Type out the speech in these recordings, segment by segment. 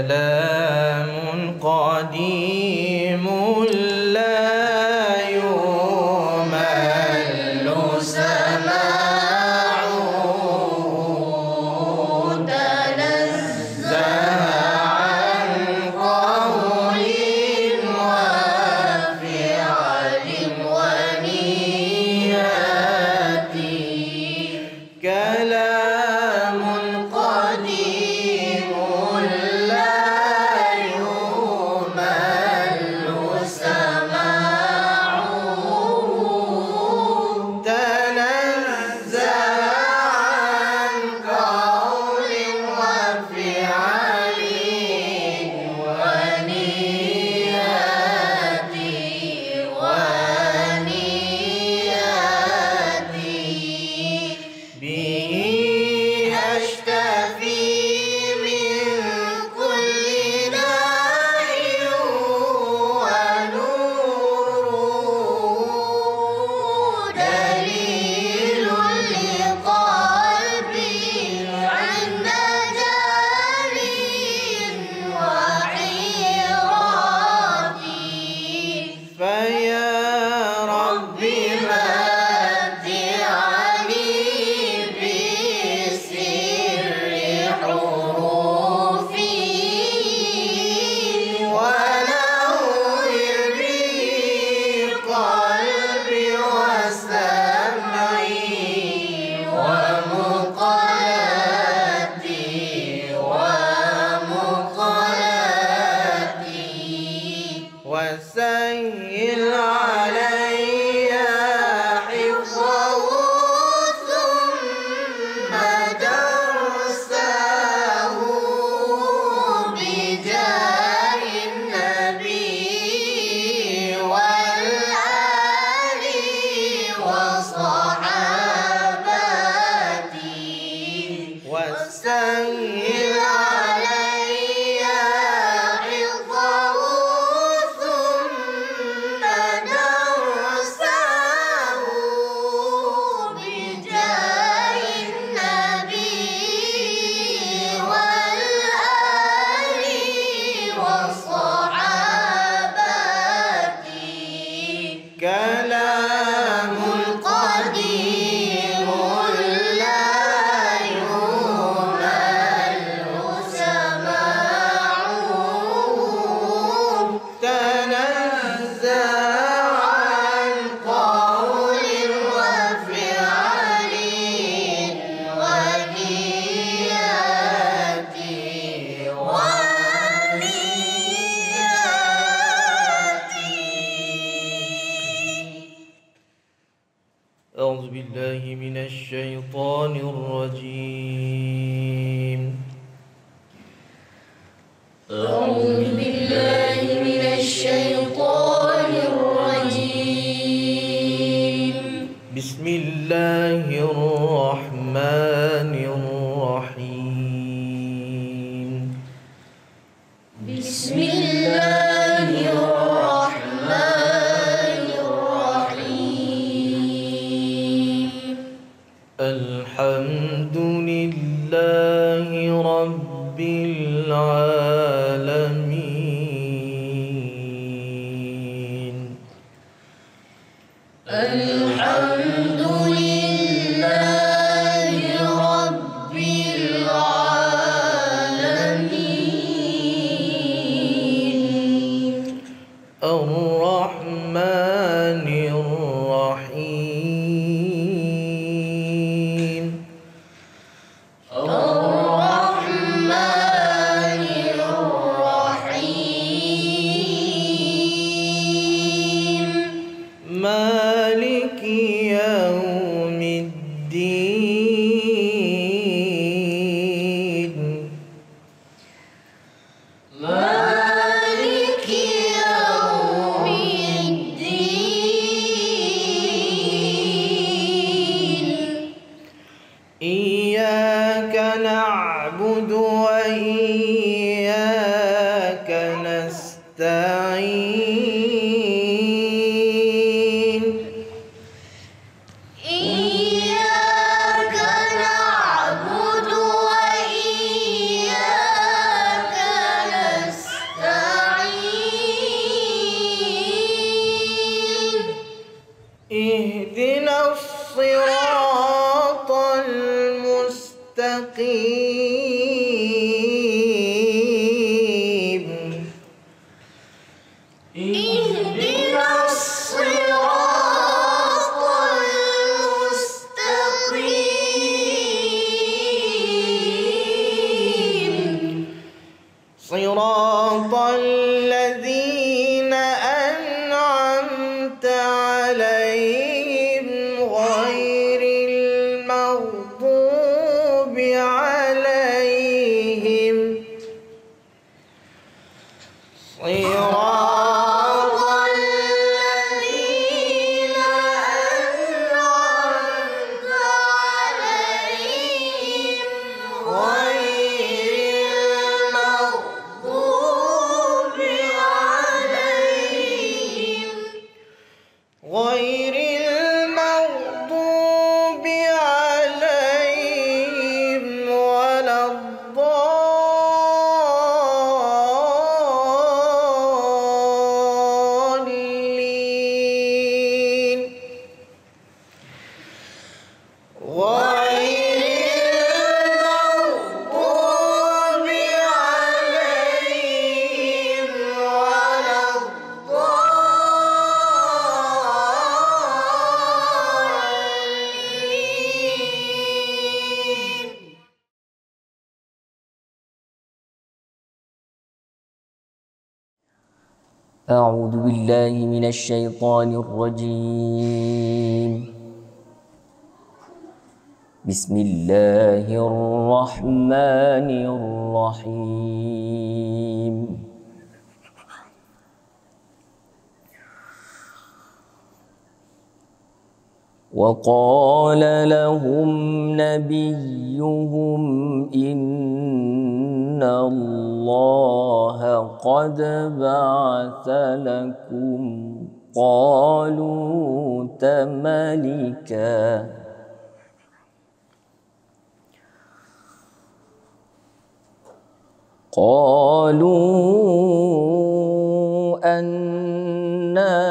كلام قديم لا يمل سماعه تنزه عن قول وفعل ونيات كلام قديم لا يمل سماعه تنزه عن قول وفعل ونيات به أشتفي من كل داعٍ ونور دليل لقلبي عند جال وحيرتي فيا ربي متعني بسر حروفي ونور بقلبي وسمعي ومقلتي وسهل علي حفظه ثم درسه بجاه النبي والآل وصحابته وسهل علي حفظه ثم درسه بجاه النبي والآل وصحابته كلام قديم لا يمل سماعه تنزه عن قول وفعل ونيات أعوذ بالله من الشيطان الرجيم أعوذ بالله من الشيطان الرجيم بسم الله الرحمن الرحيم بسم الله الرحمن الرحيم الحمد لله رب العالمين الحمد لله رب العالمين الرحمن الرحيم الرحمن الرحيم مالك يوم الدين مالك يوم الدين إياك نعبد وإياك نستعين إياك نعبد وإياك المستقيم اهدنا الصراط المستقيم صراط الذين أنعمت عليهم غير المغضوب عليهم صراط الذين أنعمت عليهم غير المغضوب عليهم ولا الضالين أعوذ بالله من الشيطان الرجيم. بسم الله الرحمن الرحيم. وقال لهم نبيهم إن الله قد بعث لكم طالوت ملكا قالوا أنى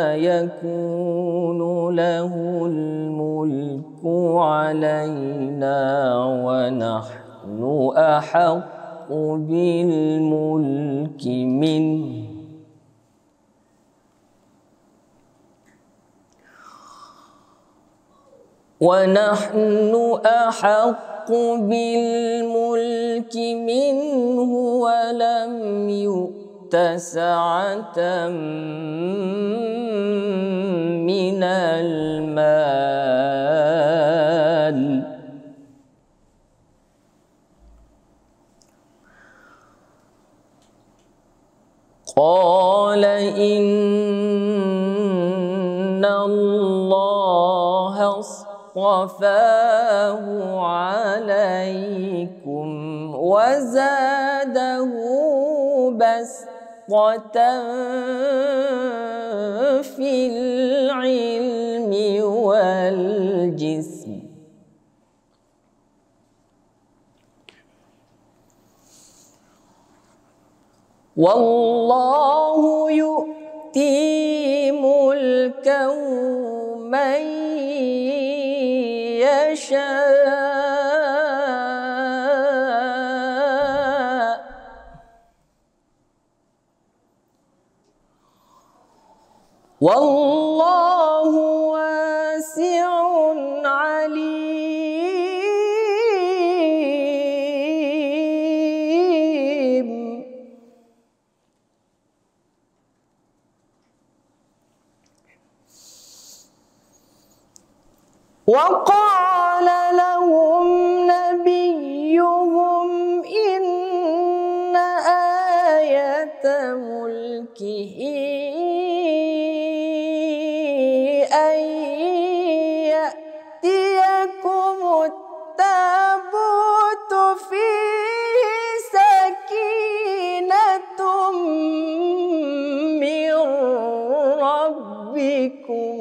يكون له الملك علينا ونحن أحق بالملك منه ولم يؤت سعة من المال قال إن الله اصطفاه عليكم وزاده بسطة في العلم والجسم والله يؤتي ملكه من يشاء والله واسع عليم. وقال لهم نبيهم إن آية ملكه أن يأتيكم التابوت فيه سكينة من ربكم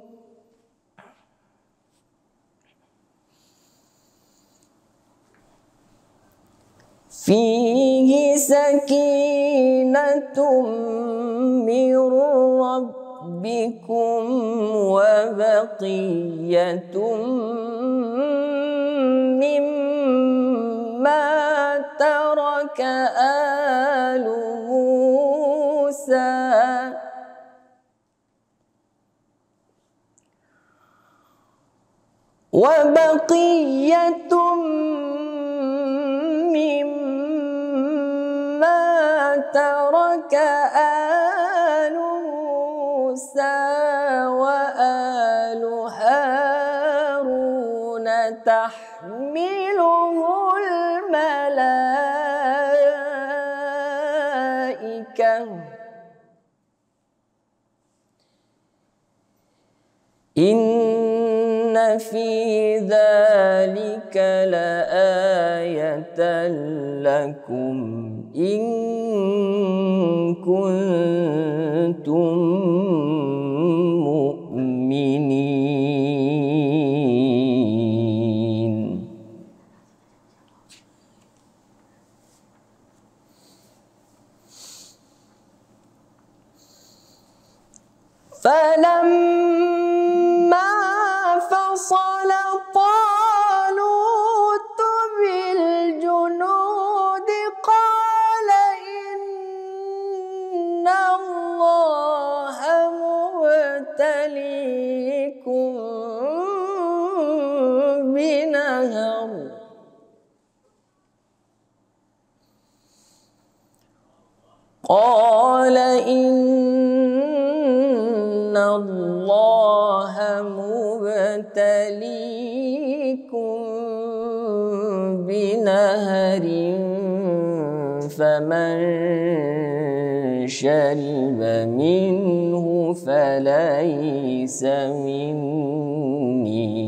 فيه سكينة من ربكم وبقية مما وبقية مما ترك آل موسى وآل هارون تحمله الملائكة إن في ذلك لآية لكم إن كنتم مؤمنين. فلما فصل طالوت بالجنود قال إن الله مبتليكم بنهر قال إن الله مبتليكم بنهر فمن شرب منه فليس مني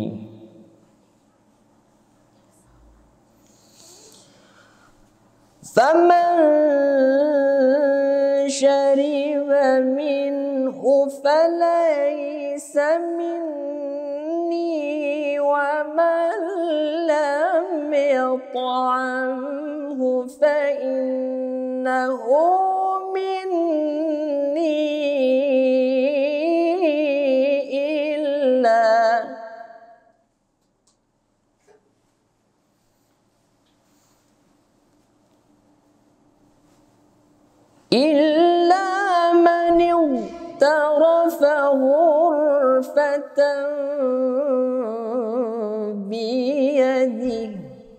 شرب منه فليس مني ومن لم يطعمه فإنه مني إلا من اغترف غرفة بيده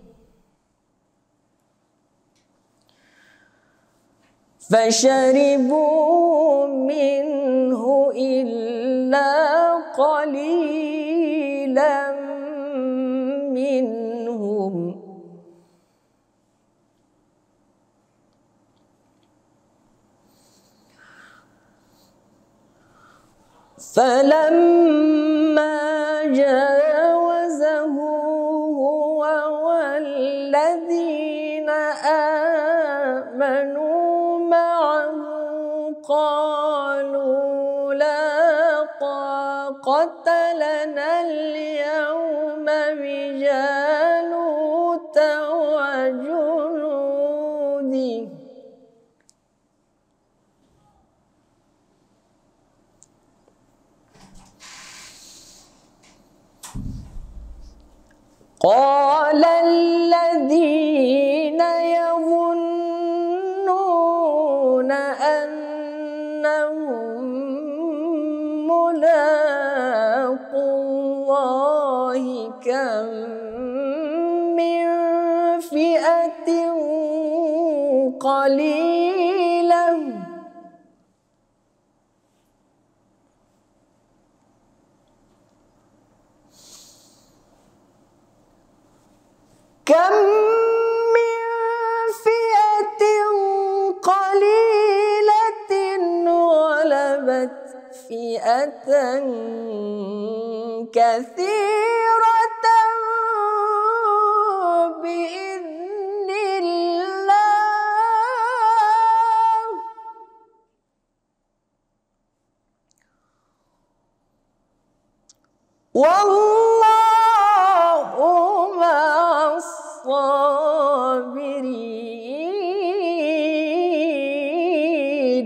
فشربوا منه إلا قليلا منهم فلما جاوزه هو والذين آمنوا معه قالوا لا طاقة لنا اليوم بجالوت وجنوده قال الذين يظنون أنهم ملاقو الله كم من فئة قليلة كم من فئة قليلة غلبت فئة كثيرة بإذن الله والله مع الصابرين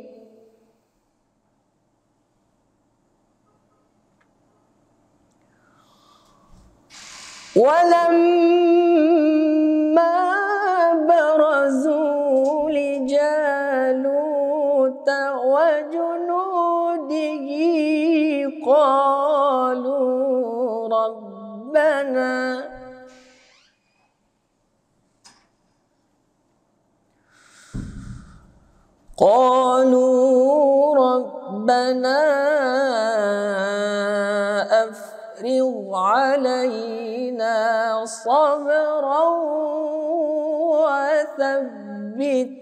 ولما برزوا لجالوت وجنوده قالوا ربنا ربنا قالوا ربنا أفرغ علينا صبرا وثبت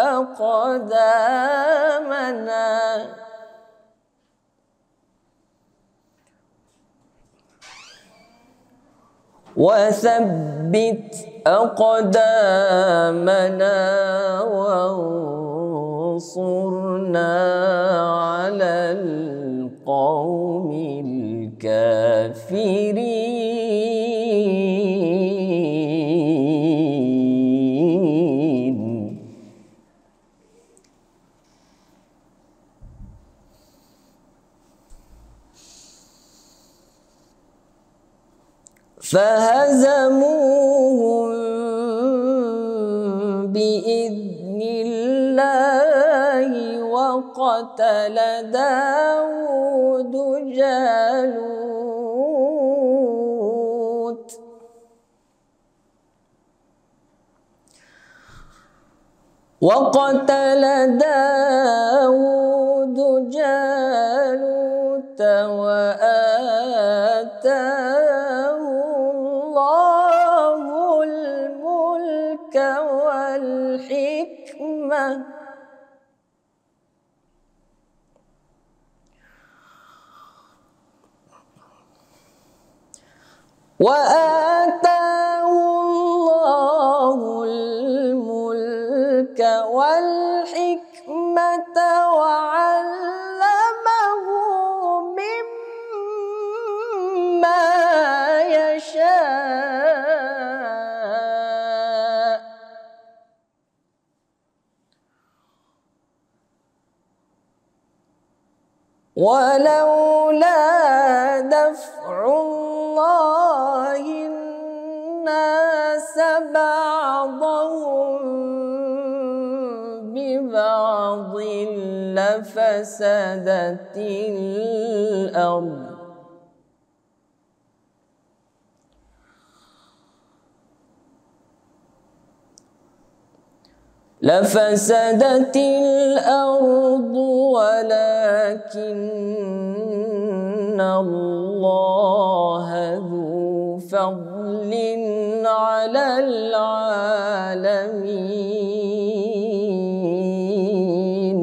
أقدامنا وانصرنا على القوم الكافرين. فهزموهم بإذن الله وقتل داود جالوت وآتاه الله الملك والحكمة وعلمه مما يشاء ولولا دفع الله الناس بعضهم ببعض لفسدت الأرض ولكن الله ذو فضل على العالمين.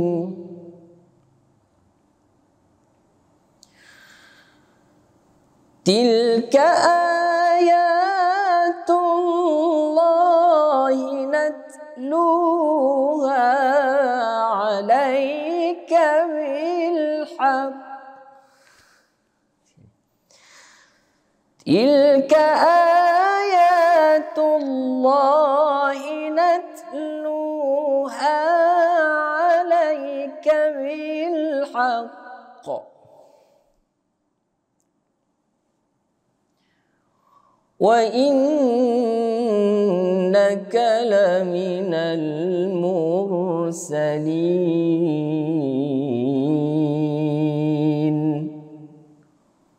تلك آيات الله نتلوها عليك بالحق. تلك آيات الله نتلوها عليك بالحق وإنك لمن المرسلين.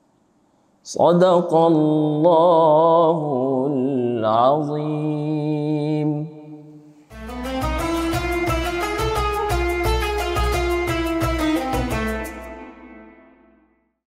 صدق الله العظيم.